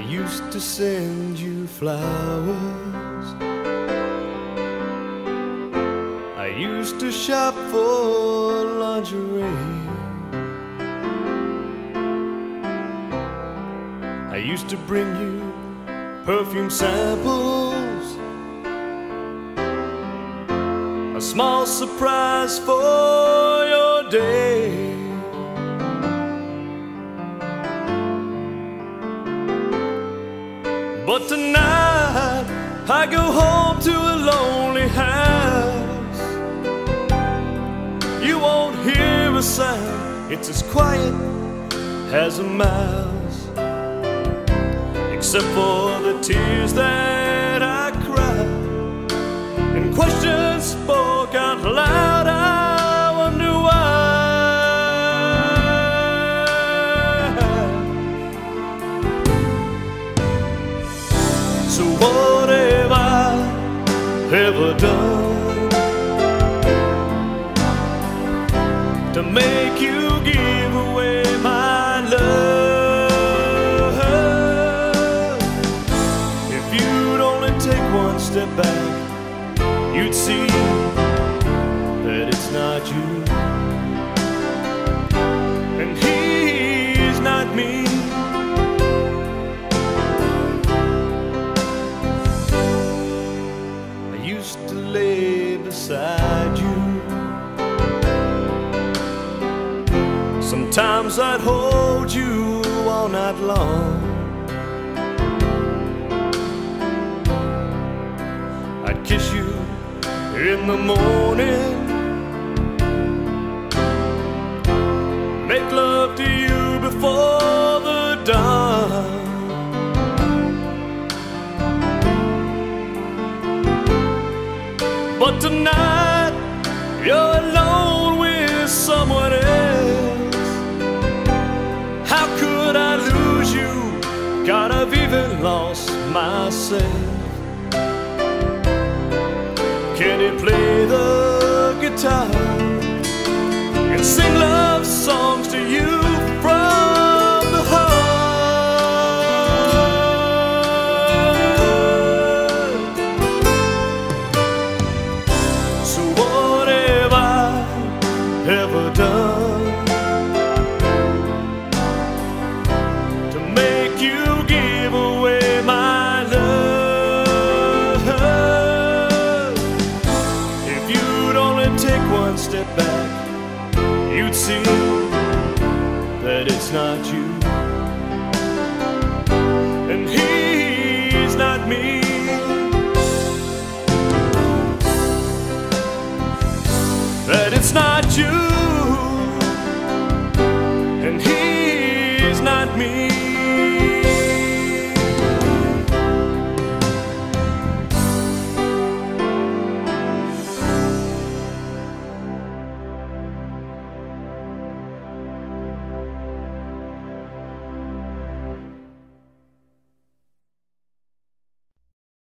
used to send you flowers. I used to shop for lingerie. I used to bring you perfume samples, a small surprise for your day. But tonight I go home to a lonely house. You won't hear a sound, it's as quiet as a mouse, except for the tears that I cried and questions spoke out loud. I wonder why. So what have I ever done to make you give away my love? If you'd only take one step back, you'd see that it's not you, and he's not me. I used to lay beside you. Sometimes I'd hold you all night long. I'd kiss you in the morning, make love to you before the dawn. But tonight you're alone with someone else. How could I lose you? God, I've even lost myself. Can you play the guitar and sing love songs to you from the heart? So what have I ever done to make you give away my love? If you'd only take one step back, you'd see that it's not you, and he's not me. That it's not you, and he's not me.